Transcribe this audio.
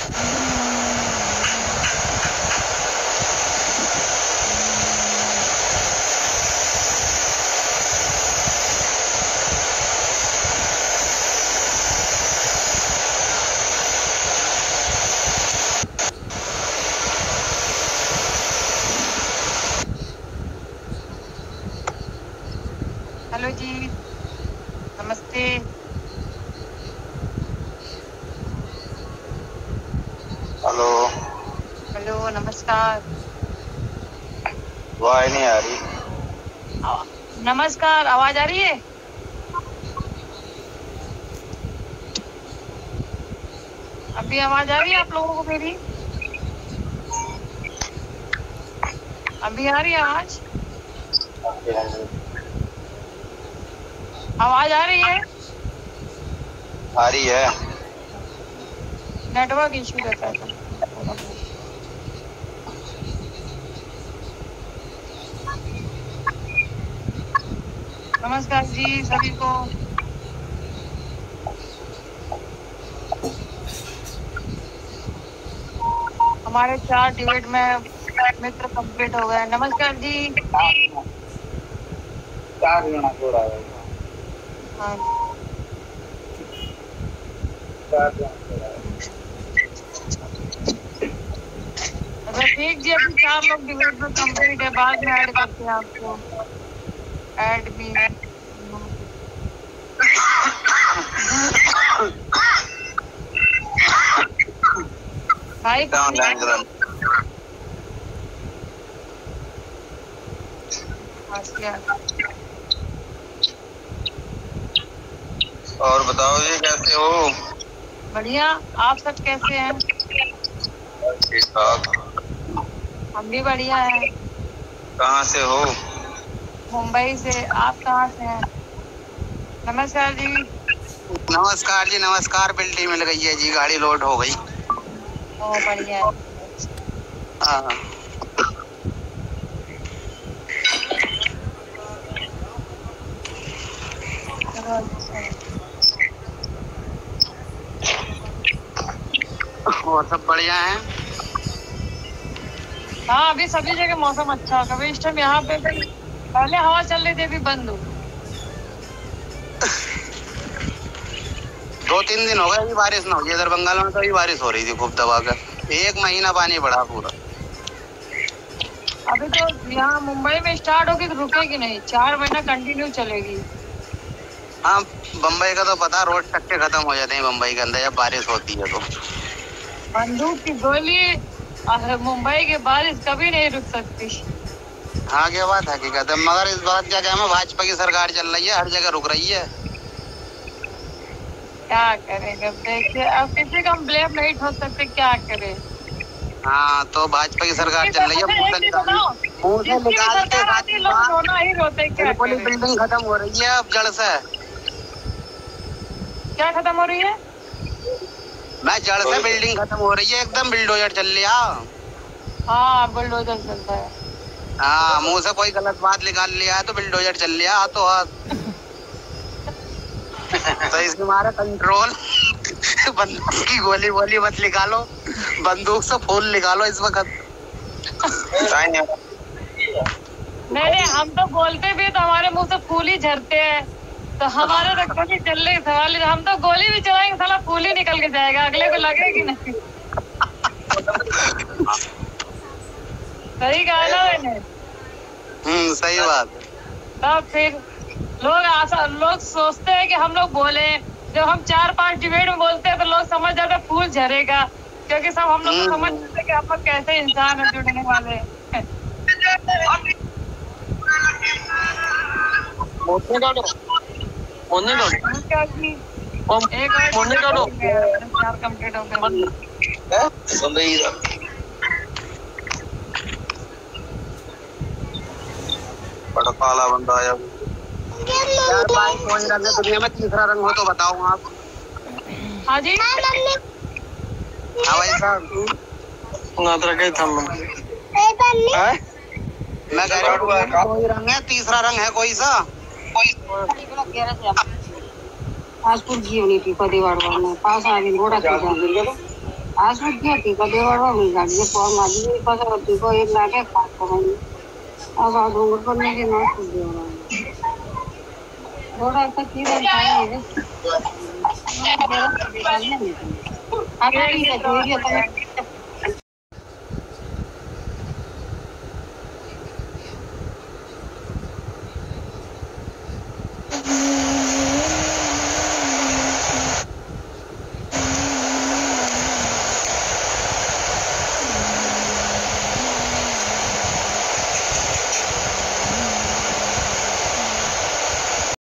Hello जी, नमस्ते। Hello hello, नमस्कार। आवाज नहीं आ रही। नमस्कार, आवाज आ रही है? अभी आवाज आ रही है आप लोगों को मेरी? अभी आ रही है आवाज? आवाज आ रही है? आ रही है। नेटवर्क इश्यू रहता है थोड़ा बहुत। नमस्कार जी सभी को। हमारे 4 डिबेट में मित्र कंप्लीट हो गए। नमस्कार जी। 4 जना जोड़ा है। हाँ, 4 जना जोड़ा है। अच्छा ठीक जी, अभी 4 लोग डिबेट में कंप्लीट है, बाद में ऐड करते हैं आपको। Add me. भाई और बताओ ये कैसे हो? बढ़िया, आप सब कैसे हैं? ठीक ठाक। हम भी बढ़िया है। कहाँ से हो? मुंबई से। आप कहाँ से हैं? नमस्कार जी। नमस्कार जी, नमस्कार। बिल्डिंग मिल गई है जी, गाड़ी लोड हो गई। ओ बढ़िया है। हाँ। चलो अच्छा है। और सब बढ़िया है? हाँ, अभी सभी जगह मौसम अच्छा है। कभी इस टाइम यहाँ पे भी पहले हवा चल रही थी, अभी बंद हो गई। 2-3 दिन हो गए अभी बारिश ना हुई। इधर बंगाल में तो अभी बारिश हो रही थी खूब दबा कर। 1 महीना पानी पड़ा पूरा। अभी तो यहाँ मुंबई में स्टार्ट होगी तो रुकेगी नहीं, 4 महीना कंटिन्यू चलेगी। हाँ, बम्बई का तो पता, रोड टक्के खत्म हो जाते हैं बम्बई के अंदर जब बारिश होती है तो। बंदूक की गोली और मुंबई की बारिश कभी नहीं रुक सकती। हाँ, क्या बात हकीकत है। मगर इस बात क्या कहना, भाजपा की सरकार चल रही है, हर जगह रुक रही है। क्या करेंगे देखिए, अब किसी का हम ब्लेम नहीं ठोक सकते, क्या करें। हाँ, तो भाजपा की सरकार चल रही है। अच्छा एक चीज बताओ, मुंह से जिसकी भी निकालते सरकार साथ आती है ही लोग बात रोना ही रोते, क्या बिल्कुल ही करें। बिल्डिंग खत्म हो रही है अब जड़ से। क्या खत्म हो रही है? मैं जड़ से बिल्डिंग खत्म हो रही है, एकदम बिल्डोजर चल लिया। हाँ, बुलडोजर चलता है। हाँ, मुंह से कोई गलत बात निकाल लिया है तो बिल्डोजर चल लिया हाथों हाथ। तो इसमें हमारा कंट्रोल। बंदूक की गोली वोली मत निकालो, बंदूक से फूल निकालो इस वक्त। नहीं, हम तो बोलते भी तो हमारे मुंह से फूल ही झरते हैं, तो हमारे तो गोली चलने का सवाल ही। हम तो गोली भी चलाएंगे, साला फूल ही निकल के जाएगा, अगले को लगेगी नहीं। सही कहा ना मैंने? सही बात है। तब फिर लोग सोचते हैं कि हम लोग बोले, जब हम 4-5 डिबेट में बोलते हैं तो लोग समझ जाते हैं फूल झरेगा, क्योंकि सब हम लोग को समझ जाते हैं कि हम लोग कैसे इंसान है जुड़ने वाले। एक और 4 कंप्लीट हो गए। बड़ा काला बंदा आया। यार भाई, कोई रंग है दुनिया में, तीसरा रंग हो तो बताओ आप। हाँ जी। हाँ भाई साहब, मैं कह रहा हूँ कोई रंग है, तीसरा रंग है कोई सा? पासपोर्ट की होनी थी, पतिवाड़ में पास आ गई घोड़ा आज बुद्धि टीका देवाड़ा में गाड़ी पर माजी पर टीको एक लाके खास करेंगे अब आ डोंगर करने के ना सुन देवाड़ा थोड़ा सा कीड़ा खाएंगे बड़ा निकालने नहीं आप भी तो वीडियो